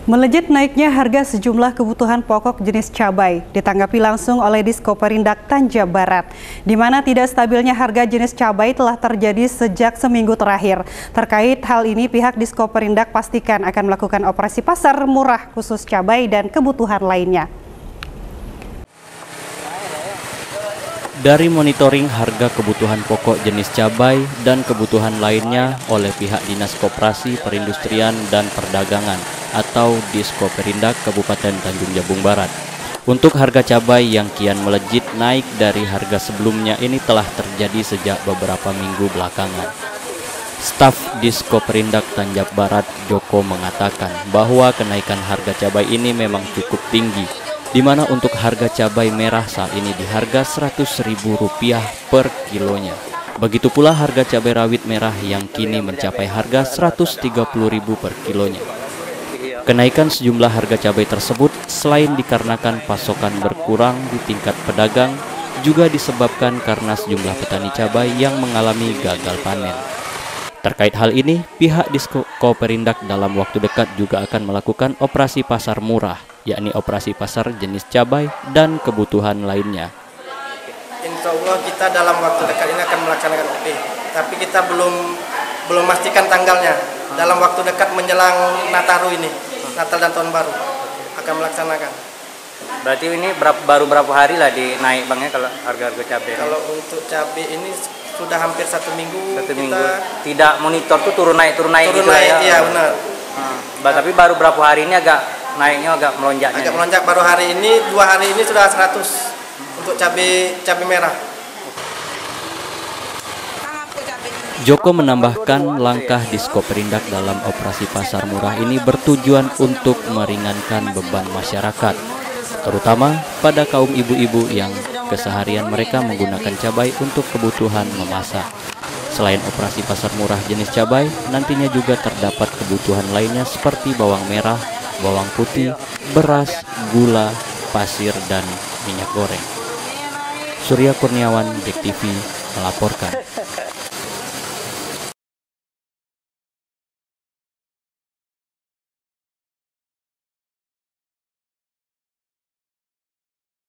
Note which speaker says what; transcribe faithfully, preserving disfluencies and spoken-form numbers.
Speaker 1: Melejit naiknya harga sejumlah kebutuhan pokok jenis cabai ditanggapi langsung oleh Diskoperindak Tanja Barat, di mana tidak stabilnya harga jenis cabai telah terjadi sejak seminggu terakhir. Terkait hal ini, pihak Diskoperindak pastikan akan melakukan operasi pasar murah khusus cabai dan kebutuhan lainnya.
Speaker 2: Dari monitoring harga kebutuhan pokok jenis cabai dan kebutuhan lainnya oleh pihak Dinas Koperasi Perindustrian dan Perdagangan atau Diskoperindak Kabupaten Tanjung Jabung Barat. Untuk harga cabai yang kian melejit naik dari harga sebelumnya ini telah terjadi sejak beberapa minggu belakangan. Staf Diskoperindak Tanjab Barat Joko mengatakan bahwa kenaikan harga cabai ini memang cukup tinggi, di mana untuk harga cabai merah saat ini di harga seratus ribu rupiah per kilonya. Begitu pula harga cabai rawit merah yang kini mencapai harga seratus tiga puluh ribu per kilonya. Kenaikan sejumlah harga cabai tersebut selain dikarenakan pasokan berkurang di tingkat pedagang, juga disebabkan karena sejumlah petani cabai yang mengalami gagal panen. Terkait hal ini, pihak Diskoperindak dalam waktu dekat juga akan melakukan operasi pasar murah, yakni operasi pasar jenis cabai dan kebutuhan lainnya.
Speaker 3: Insya Allah kita dalam waktu dekat ini akan melaksanakan O P, tapi kita belum belum pastikan tanggalnya. Dalam waktu dekat menjelang Nataru ini, Natal dan Tahun Baru akan melaksanakan.
Speaker 4: Berarti ini berapa, baru berapa hari lah dinaik bang ya kalau harga-harga cabai?
Speaker 3: Kalau untuk cabai ini sudah hampir satu minggu.
Speaker 4: Satu
Speaker 3: kita
Speaker 4: minggu. Tidak monitor tuh turun naik turun naik
Speaker 3: turun
Speaker 4: gitu
Speaker 3: naik,
Speaker 4: ya?
Speaker 3: Iya benar.
Speaker 4: Hmm. Tapi baru berapa hari ini agak naiknya agak melonjaknya.
Speaker 3: Agak melonjak baru hari ini, dua hari ini sudah seratus untuk cabai cabai merah.
Speaker 2: Joko menambahkan langkah Diskoperindak dalam operasi pasar murah ini bertujuan untuk meringankan beban masyarakat, terutama pada kaum ibu-ibu yang keseharian mereka menggunakan cabai untuk kebutuhan memasak. Selain operasi pasar murah jenis cabai, nantinya juga terdapat kebutuhan lainnya seperti bawang merah, bawang putih, beras, gula, pasir, dan minyak goreng. Surya Kurniawan, D E K T V, melaporkan.